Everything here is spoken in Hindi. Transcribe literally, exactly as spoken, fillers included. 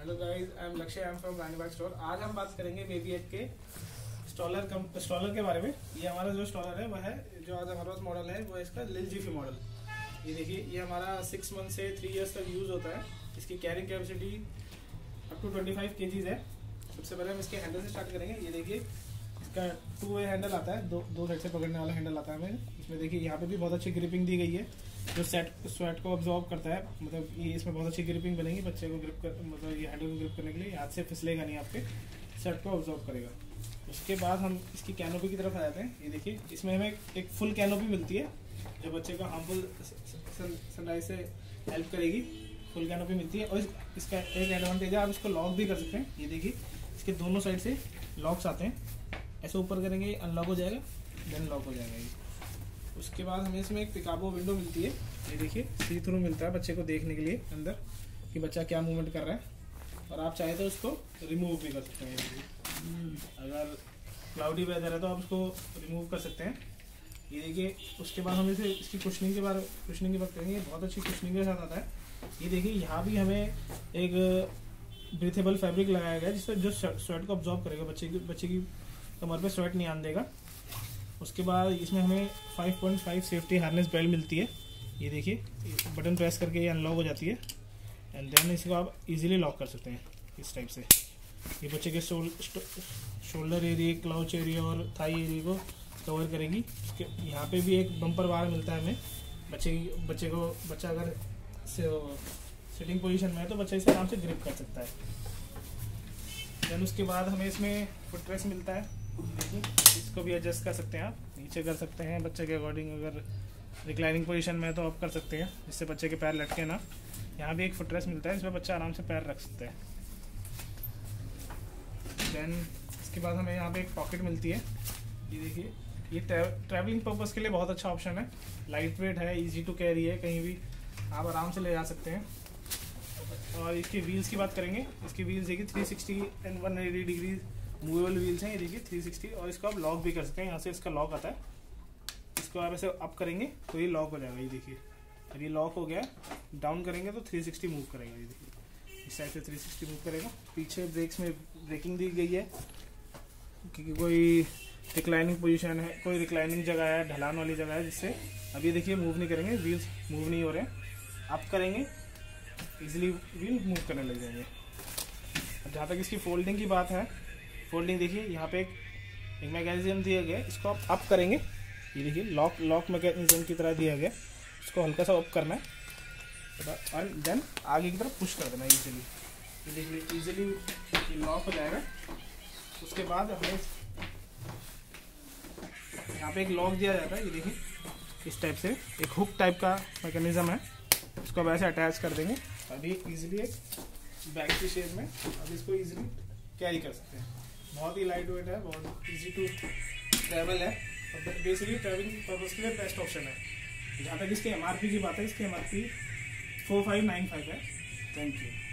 Hello guys, I am Lakshya, I am from Ranibagh store. आज हम बात करेंगे बेबी एट के स्टॉलर कम स्टॉलर के बारे में। ये हमारा जो स्टॉलर है वह है, जो आज हमारे पास मॉडल है वो है इसका लिल जीफी मॉडल। ये देखिए, ये हमारा सिक्स मंथ से थ्री इयर्स तक यूज़ होता है। इसकी carrying capacity up to twenty five kgs है। सबसे पहले हम इसके हैंडल से स्टार्ट करेंगे। ये देखिए, इसका टू वे हैंडल आता है, दो दो साइड से पकड़ने वाला हैंडल आता है हमें। इसमें देखिए यहाँ पे भी बहुत अच्छी ग्रिपिंग दी गई है, जो सेट स्वेट को अब्जॉर्ब करता है। मतलब ये इसमें बहुत अच्छी ग्रिपिंग बनेगी बच्चे को ग्रिप कर, मतलब ये हैंडल को ग्रिप करने के लिए हाथ से फिसलेगा नहीं, आपके सेट को अब्जॉर्ब करेगा। उसके बाद हम इसकी कैनोपी की तरफ आ जाते हैं। ये देखिए, इसमें हमें एक फुल कैनोपी मिलती है जो बच्चे को हार्मफुल सनलाइट से हेल्प करेगी। फुल कैनोपी मिलती है और इसका एक एडवांटेज है, आप इसको लॉक भी कर सकते हैं। ये देखिए, इसके दोनों साइड से लॉक्स आते हैं। ऐसे ऊपर करेंगे अनलॉक हो जाएगा, देन लॉक हो जाएगा ये। उसके बाद हमें इसमें एक पिकाबो विंडो मिलती है। ये देखिए, सी थ्रू मिलता है बच्चे को देखने के लिए अंदर कि बच्चा क्या मूवमेंट कर रहा है। और आप चाहे तो उसको रिमूव भी कर सकते हैं। अगर क्लाउडी वेदर है तो आप उसको रिमूव कर सकते हैं। ये देखिए, उसके बाद हम इसे इसकी कुशनिंग के बारे कुशनिंग की बात करेंगे। बहुत अच्छी कुशनिंग के साथ आता है। ये देखिए, यहाँ भी हमें एक ब्रीथेबल फैब्रिक लगाया गया है जिससे जो स्वेट को ऑब्जॉर्ब करेगा, बच्चे की बच्चे की कमर पे स्वेट नहीं आने देगा। उसके बाद इसमें हमें five point five safety harness belt मिलती है। ये देखिए, बटन प्रेस करके ये अनलॉक हो जाती है एंड देन इसको आप इजीली लॉक कर सकते हैं इस टाइप से। ये बच्चे के shoul, shoulder area, crotch area और थाई एरिया को कवर करेगी। उसके यहाँ पे भी एक बम्पर बार मिलता है हमें बच्चे की बच्चे को बच्चा अगर सिटिंग पोजीशन में है तो बच्चा इसे आराम से ग्रिप कर सकता है। देन उसके बाद हमें इसमें फुट रेस्ट मिलता है। देखिए, इसको भी एडजस्ट कर सकते हैं, आप नीचे कर सकते हैं बच्चे के अकॉर्डिंग। अगर रिक्लाइनिंग पोजीशन में है तो आप कर सकते हैं जिससे बच्चे के पैर लटके ना। यहाँ भी एक फुट रेस्ट मिलता है, इसमें बच्चा आराम से पैर रख सकता है। देन इसके बाद हमें यहाँ पे एक पॉकेट मिलती है। ये देखिए, ये ट्रैवलिंग पर्पज़ के लिए बहुत अच्छा ऑप्शन है। लाइट वेट है, ईजी टू कैरी है, कहीं भी आप आराम से ले जा सकते हैं। और इसकी व्हील्स की बात करेंगे। इसकी व्हील्स देखिए three sixty and one eighty degree movable wheels हैं। ये देखिए थ्री सिक्सटी, और इसको आप लॉक भी कर सकते हैं। यहाँ से इसका लॉक आता है, इसको आप ऐसे अप करेंगे तो ये लॉक हो जाएगा। ये देखिए, अब ये लॉक हो गया। डाउन करेंगे तो थ्री सिक्सटी मूव करेगा। ये देखिए, इस साइड से थ्री सिक्सटी मूव करेगा। पीछे ब्रेक्स में ब्रेकिंग दी गई है क्योंकि कोई रिक्लाइनिंग पोजीशन है, कोई रिक्लाइनिंग जगह है, ढलान वाली जगह है, जिससे अभी देखिए मूव नहीं करेंगे, व्हील्स मूव नहीं हो रहे हैं। अप करेंगे इजीली व्हील मूव करने लग जाएंगे। जहाँ तक इसकी फोल्डिंग की बात है, फोल्डिंग देखिए, यहाँ पे एक एक मैकेनिज्म दिया गया है। इसको आप अप करेंगे, ये देखिए लॉक लॉक मैकेनिज्म की तरह दिया गया। इसको हल्का सा अप करना है और देन आगे की तरफ पुश कर देना है इजीली। ये देखिए, इजीली ये लॉक हो जाएगा। उसके बाद हमें यहाँ पे एक लॉक दिया जाता है। ये देखिए, इस टाइप से एक हुक टाइप का मैकेनिज्म है। इसको अब ऐसे अटैच कर देंगे, अभी इजीली एक बैग की शेप में अब इसको इजीली कैरी कर सकते हैं। बहुत ही लाइट वेट है, बहुत इजी टू ट्रैवल है और बेसिकली ट्रैवलिंग पर्पज़ के लिए बेस्ट ऑप्शन है। जहाँ तक इसके एमआरपी की बात है, इसकी MRP four five nine five है। Thank you.